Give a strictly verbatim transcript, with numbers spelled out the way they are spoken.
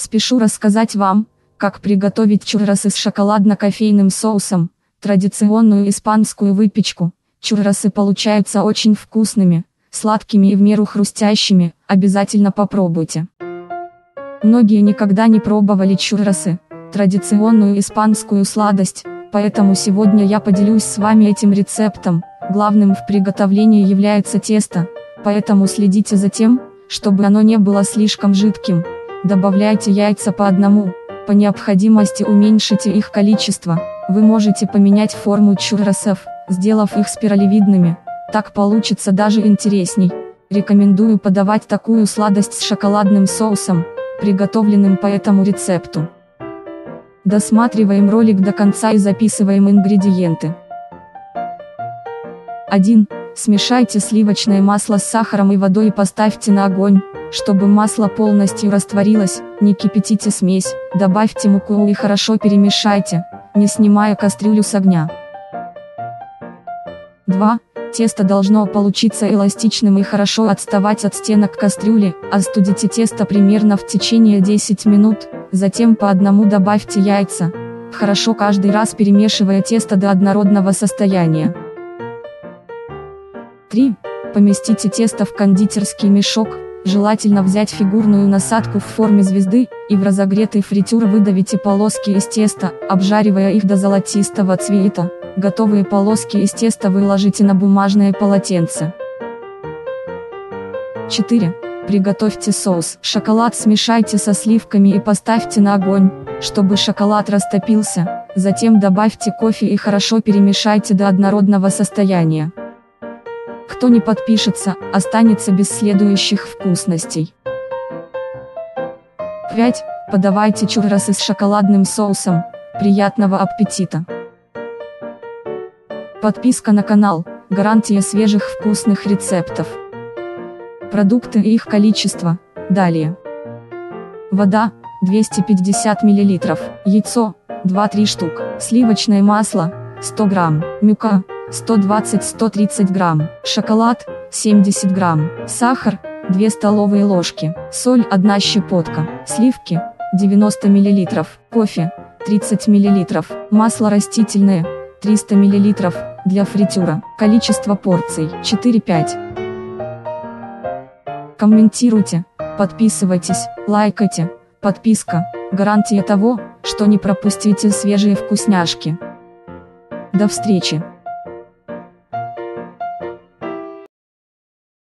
Спешу рассказать вам, как приготовить чурросы с шоколадно-кофейным соусом, традиционную испанскую выпечку. Чурросы получаются очень вкусными, сладкими и в меру хрустящими, обязательно попробуйте. Многие никогда не пробовали чурросы, традиционную испанскую сладость, поэтому сегодня я поделюсь с вами этим рецептом. Главным в приготовлении является тесто, поэтому следите за тем, чтобы оно не было слишком жидким. Добавляйте яйца по одному, по необходимости уменьшите их количество. Вы можете поменять форму чурросов, сделав их спиралевидными, так получится даже интересней. Рекомендую подавать такую сладость с шоколадным соусом, приготовленным по этому рецепту. Досматриваем ролик до конца и записываем ингредиенты. один. Смешайте сливочное масло с сахаром и водой и поставьте на огонь, чтобы масло полностью растворилось, не кипятите смесь, добавьте муку и хорошо перемешайте, не снимая кастрюлю с огня. два. Тесто должно получиться эластичным и хорошо отставать от стенок кастрюли, остудите тесто примерно в течение десяти минут, затем по одному добавьте яйца, хорошо каждый раз перемешивая тесто до однородного состояния. три. Поместите тесто в кондитерский мешок, желательно взять фигурную насадку в форме звезды, и в разогретый фритюр выдавите полоски из теста, обжаривая их до золотистого цвета. Готовые полоски из теста выложите на бумажное полотенце. четыре. Приготовьте соус. Шоколад смешайте со сливками и поставьте на огонь, чтобы шоколад растопился, затем добавьте кофе и хорошо перемешайте до однородного состояния. Кто не подпишется, останется без следующих вкусностей. пять. Подавайте чурросы с шоколадным соусом. Приятного аппетита! Подписка на канал – гарантия свежих вкусных рецептов. Продукты и их количество. Далее. Вода – двести пятьдесят миллилитров, яйцо – два-три штук, сливочное масло – сто грамм, мука – сто двадцать — сто тридцать грамм, шоколад – семьдесят грамм, сахар – две столовые ложки, соль – одна щепотка, сливки – девяносто миллилитров, кофе – тридцать миллилитров, масло растительное – триста миллилитров, для фритюра. Количество порций – четыре-пять. Комментируйте, подписывайтесь, лайкайте. Подписка – гарантия того, что не пропустите свежие вкусняшки. До встречи!